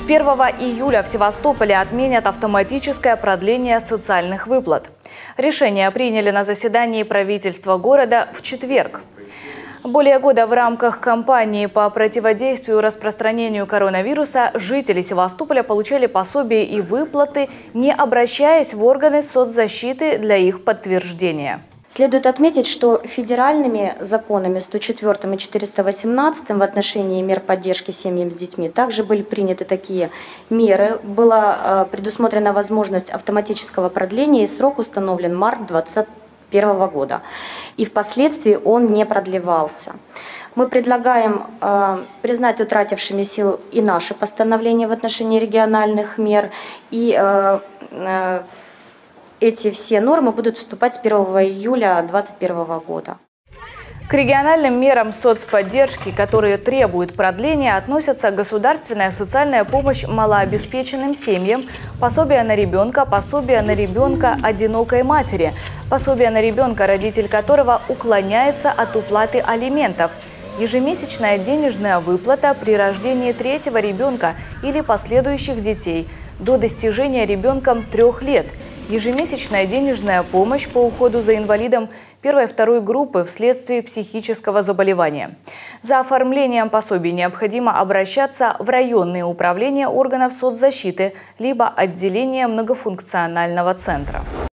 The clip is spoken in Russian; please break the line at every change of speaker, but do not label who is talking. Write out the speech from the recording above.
1 июля в Севастополе отменят автоматическое продление социальных выплат. Решение приняли на заседании правительства города в четверг. Более года в рамках кампании по противодействию распространению коронавируса жители Севастополя получали пособия и выплаты, не обращаясь в органы соцзащиты для их подтверждения.
Следует отметить, что федеральными законами 104 и 418 в отношении мер поддержки семьям с детьми также были приняты такие меры. Была предусмотрена возможность автоматического продления, и срок установлен март 2021 года. И впоследствии он не продлевался. Мы предлагаем признать утратившими силу и наши постановления в отношении региональных мер, и эти все нормы будут вступать с 1 июля 2021 года.
К региональным мерам соцподдержки, которые требуют продления, относятся государственная социальная помощь малообеспеченным семьям, пособие на ребенка одинокой матери, пособие на ребенка, родитель которого уклоняется от уплаты алиментов, ежемесячная денежная выплата при рождении третьего ребенка или последующих детей до достижения ребенком 3 лет, ежемесячная денежная помощь по уходу за инвалидом 1-2 группы вследствие психического заболевания. За оформлением пособий необходимо обращаться в районные управления органов соцзащиты либо отделения многофункционального центра.